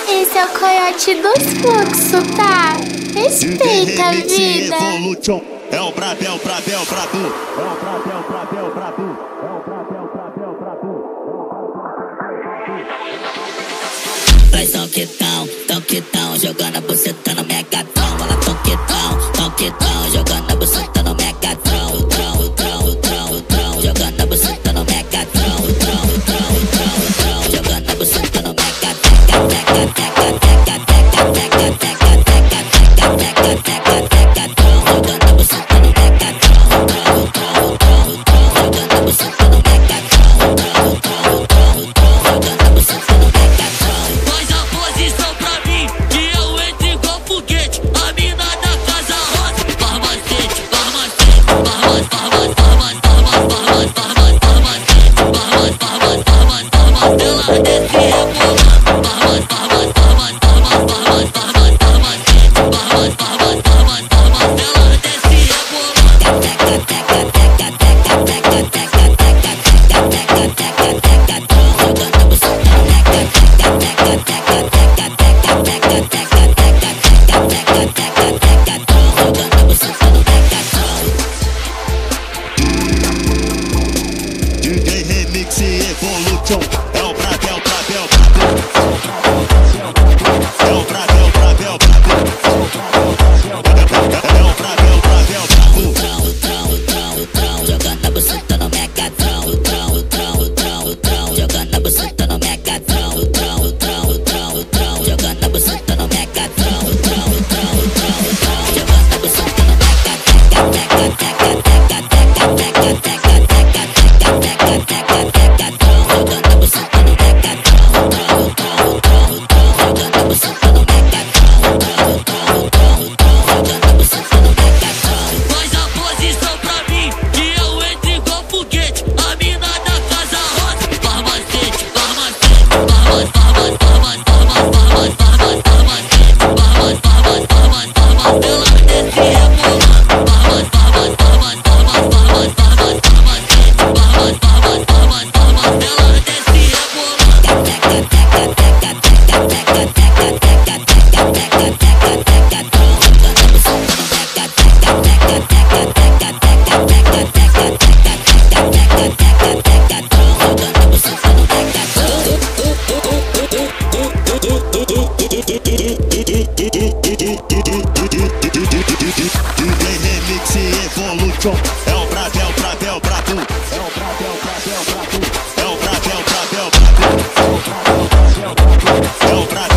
Esse é o coiote dos fluxos, tá? Respeita a vida. É o Brabel, Brabel, Brabu. É o Brabel, Brabel, Brabu. É o Brabel, Brabel, Brabu. Faz toquetão, jogando a buceta no megatron. Ela toquetão, jogando a buceta no megatron. Trão, jogando a buceta no megatron. Trão, jogando a buceta no megatron. DJ Remix Evolution. É o Brabel, Brabel, Brabu. É o Brabel, Brabel, Brabu. É o Brabel, Brabel, Brabu. Trão, jogando a buceta no megatron. Trão, jogando a buceta no megatron. Trão, jogando a buceta no megatron. Trão, jogando a buceta no megatron. DJ Remix Evolution. É o Brabel, Brabel, Brabu. É o Brabel, Brabel, Brabu. É o Brabel, Brabel, Brabu. É o Brabel.